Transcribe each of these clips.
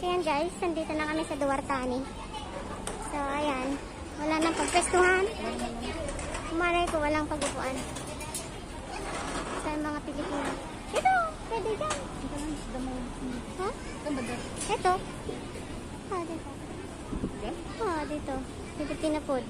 So yan guys, nandito na kami sa Duartani. So ayan, wala nang pagpestuhan. Umaray ko, walang pagupuan. Sa mga Pilipino. Ito, pwede dyan. Ha? Ito. Dito. Dito. Filipino food.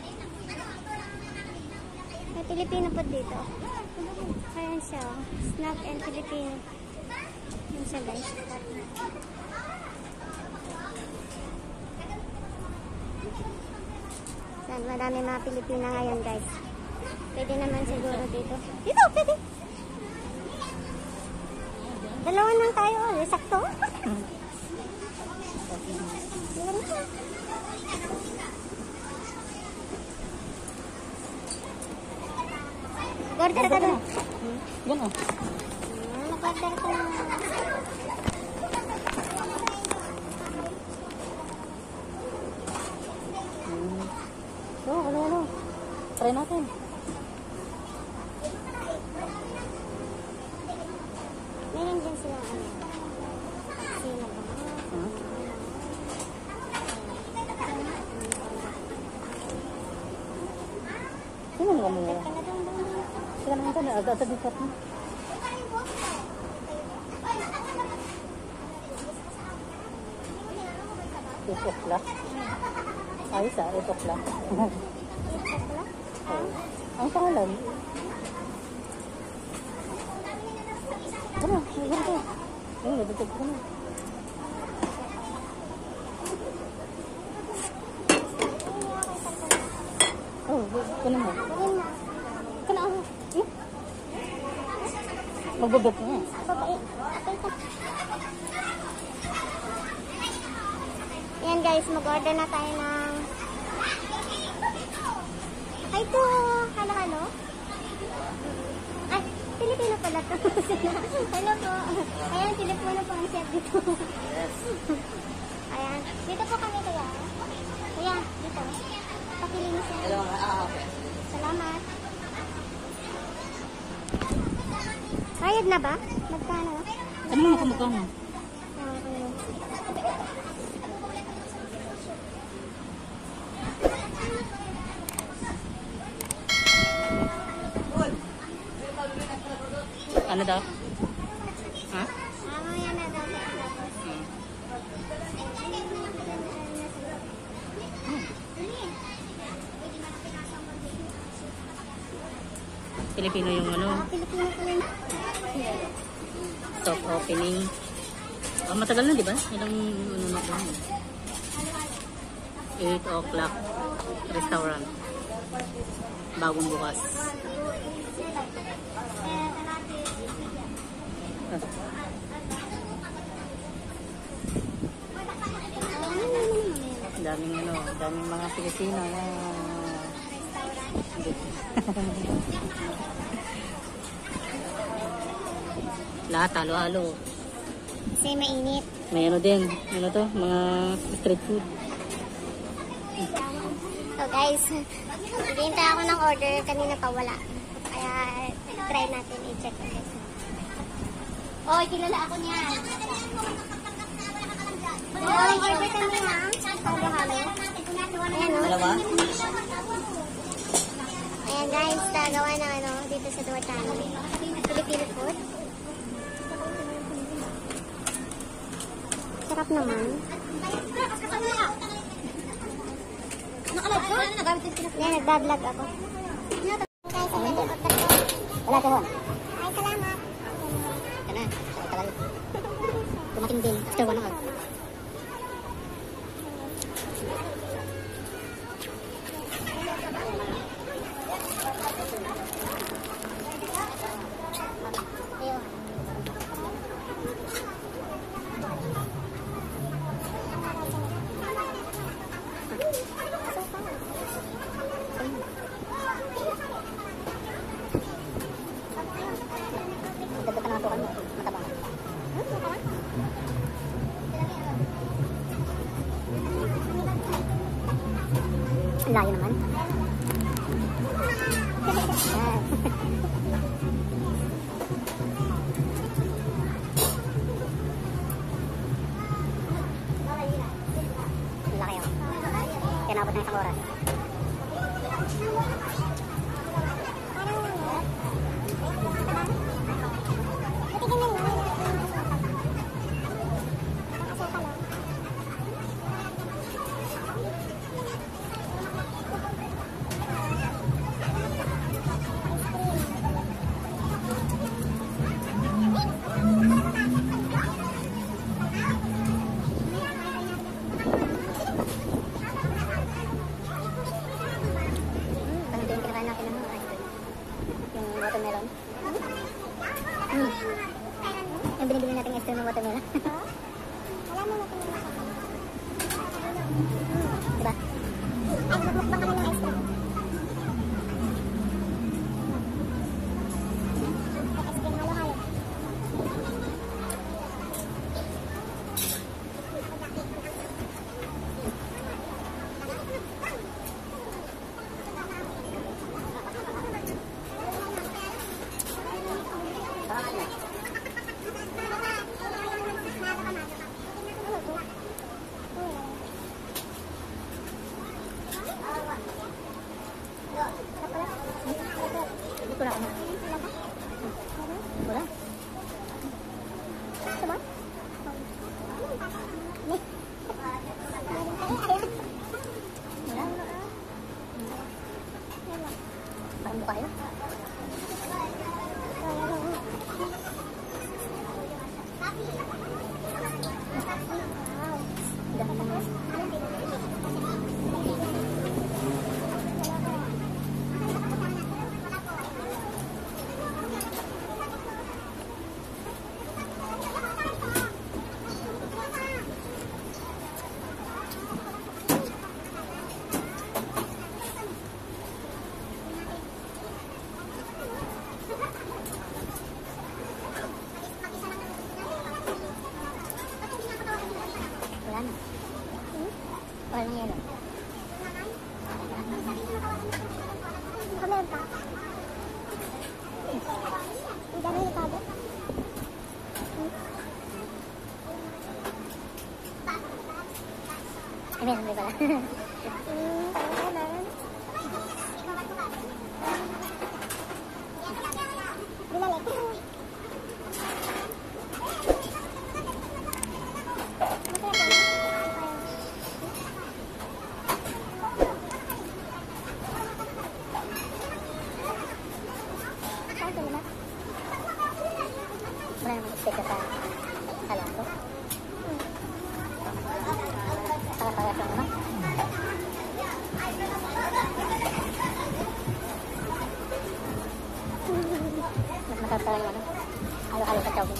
May Filipino food dito. Ayan siya. Snack and Filipino. Ayan siya guys. Saan marami mga Pilipina ngayon guys. Pwede naman siguro dito. Dito, pwede. Dalawa lang tayo. Sakto. Order ka doon. Yan o. Nag-order ka na. Ano. Try natin. Meron din sila ano. Sino ba? Sino mo mo? Sila naman tayo. Agad sa bikat mo. Itok lang. Ayos ah, itok lang. Ang pangalan? Ano? Ganito. Ayun, nabitog ko na. Oh, kunin mo. Kana ako. Magbabot mo. Ayan guys, mag-order na tayo ng... Ay, ito! Halo-halo? Ay, Pilipino pala ito. Hello po. Ayan, Pilipino po ang chef dito. Ayan. Dito po kami kaya. Kuya, dito. Pakilinis yan. Hello, okay. Salamat. Bayad na ba? Magkano? Ano mo kumukano? Ano daw? Ha? Mamaya na daw. Pilipino yung ano? Pilipino ko lang. Soft opening. Oh, matagal na, di ba? Ilang ano na ba? 8 o'clock restaurant. Bagong bukas. Daming ano, daming mga Pilipino na lahat halo-halo. Kasi mainit. May ano din, ano to, mga street food. So guys, naghihintay ako ng order, kanina pa wala. Kaya try natin i-check guys. Oh, kilala ako niyan. Oh, order kami ha. Halo-halo. Ayan o. Dalawa? Ayan guys, gagawa ng ano dito sa Duartani. Filipino food. Sarap naman. Ayan, nagbablog ako. Wala ka hon. Ay, salamat. Ito na, tagal. Tumating din, after 1 hour. Layo naman. ng isang oras. Parang ito yung kinakain natin ng mga ice cream. Yung watermelon. Yung binibili natin ice cream ng watermelon. Wala mo natin yung Diba? ay, magmukbang kami ng ice cream. Ice cream, halo-halo. Hindi ko na ako. Wala. Ito ba? Wala. Parang mukha yun. Dami naman. Wala na. Wala nang yelo. Meron pa. Ang dami likado. Ay, meron din pala. Meron. Binalik. Wala namang sticker sa kalam ko. Parang-parang lang naman. Mas masarap talaga yung ano. Halo-halo sa chowking.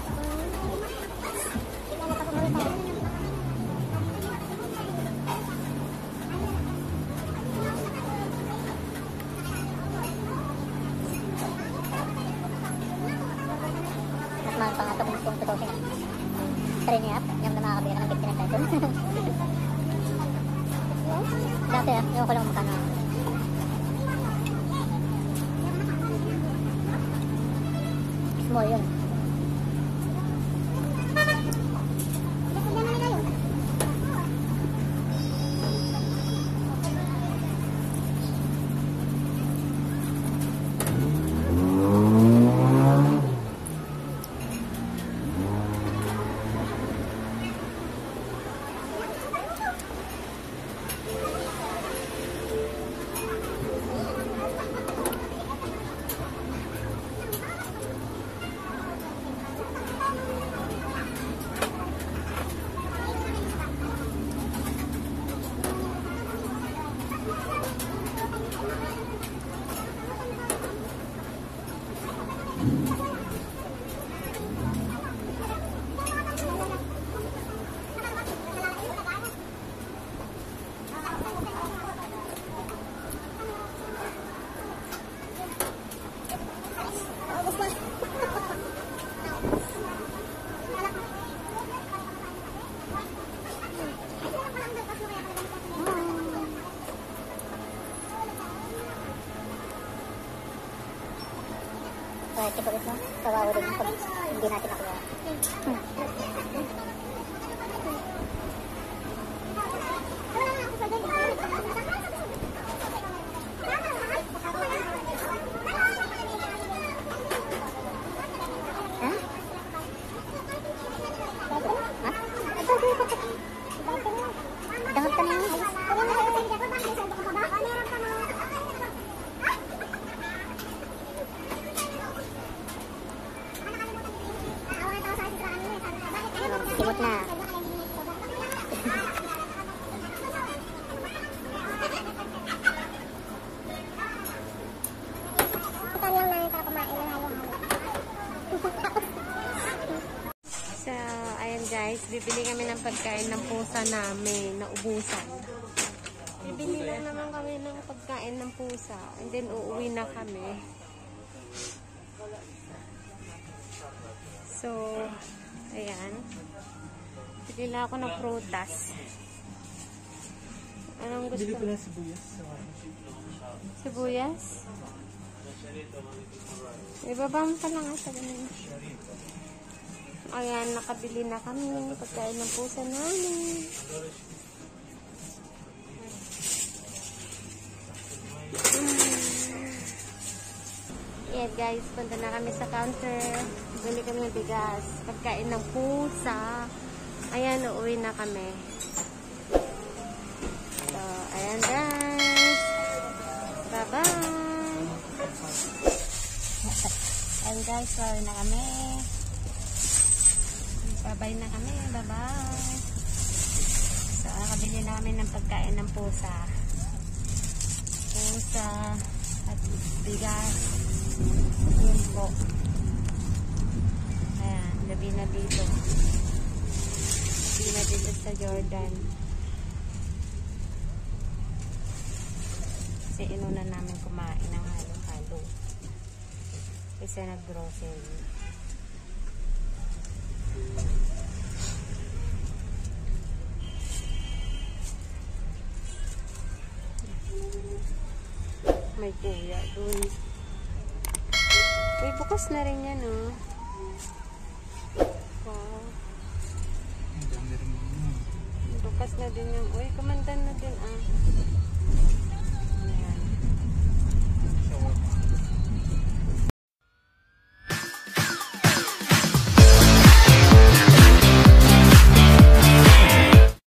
Mas mahal pa nga ito kung tutusin. Try niyo yung na makakabira ng 59 pesos. Dati yung ko lang makano. Small yun. Kahit ito ito, kawawa rin pag hindi natin nakuha. Wala na ako sa ganyan. guys, bibili kami ng pagkain ng pusa namin, naubusan. Bibili lang naman kami ng pagkain ng pusa. And then, uuwi na kami. So, ayan. Bili lang ako ng prutas. Anong gusto? Bili ko lang sibuyas. Sibuyas? Ibaba mo pa lang ata ganun. Ayan, nakabili na kami. Pagkain ng pusa namin. Yeah guys, punta na kami sa counter. Bili kami ng bigas. Pagkain ng pusa. Ayan, uuwi na kami. So, ayan guys. Bye-bye. Ayan guys, sorry na kami. Bye-bye na kami. Bye-bye. So, nakabili na kami ng pagkain ng pusa. Pusa at bigas. Yun po. Ayan, gabi na dito. Gabi na dito sa Jordan. Kasi inuna namin kumain ng halo-halo. Kasi nag-grocery. May kuya dun. Uy, bukas na rin yan, oh. Wow. Ang dami rin yun. Bukas na din yung... Uy, kumandan na din, ah.